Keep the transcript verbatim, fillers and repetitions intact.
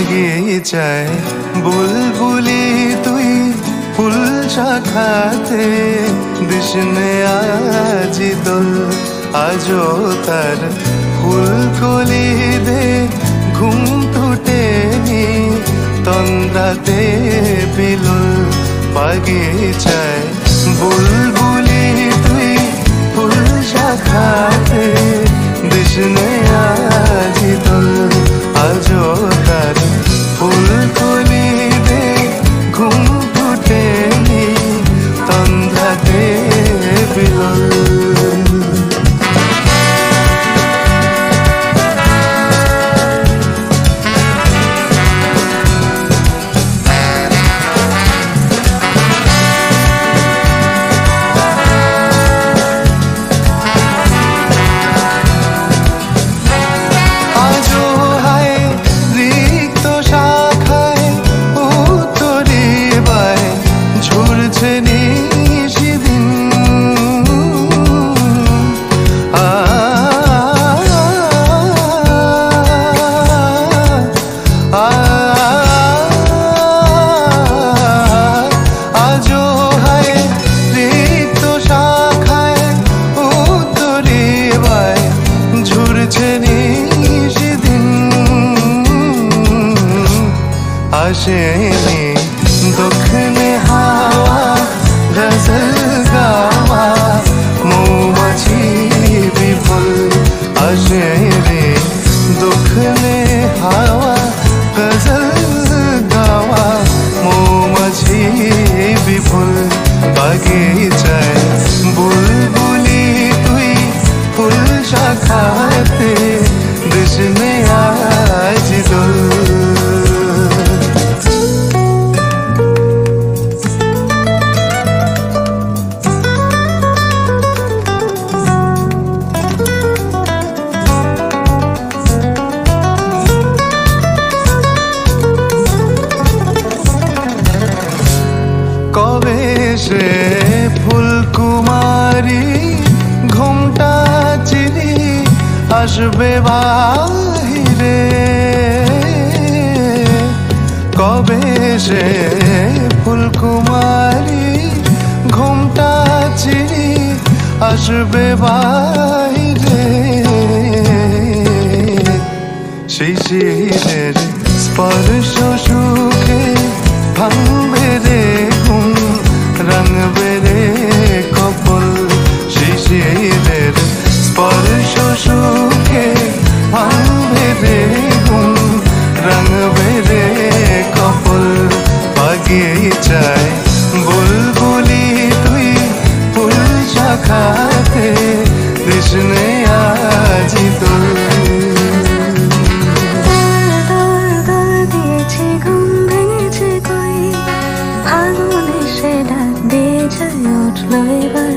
বাগিচায় বুলবুলি তুই ফুল শাখাতে দিশনে আজি দোল আজো তার ফুলকলি দে ঘুম টুটেনি তন্দ্রাতে বিলুল বাগিচায় বুলবুলি তুই ফুল শাখাতে দিশনে আজি দোল আজো তার ফুলকলি দে ঘুম টুটেনি তন্দ্রাতে বিলুল आशेनी दक्षिणे हावा गजल गावा मौमाछी विफल आशेनी दक्षिणे हावा गजल गावा मौमाछी विफल बागीचाय बुलबुली तुई फुल शाखाते दिशने आज दোल কবে সে ফুলকুমারী ঘুমটা চিরি আসবে বাহিরে কবে সে ফুলকুমারী ঘুমটা চিরি আসবে বাহিরে শিশিরের স্পর্শ সুখে ভাঙবে রে ঘুম রাঙবে রে কপল শিশিরের স্পর্শ সুখে ভাঙবে রে ঘুম রাঙবে রে কপল বাগিচায় বুলবুলি তুই ফুল শাখাতে কৃষ্ণে আজি তোল আগুনে সে ডাক দিয়ে যায় উঠলো এবার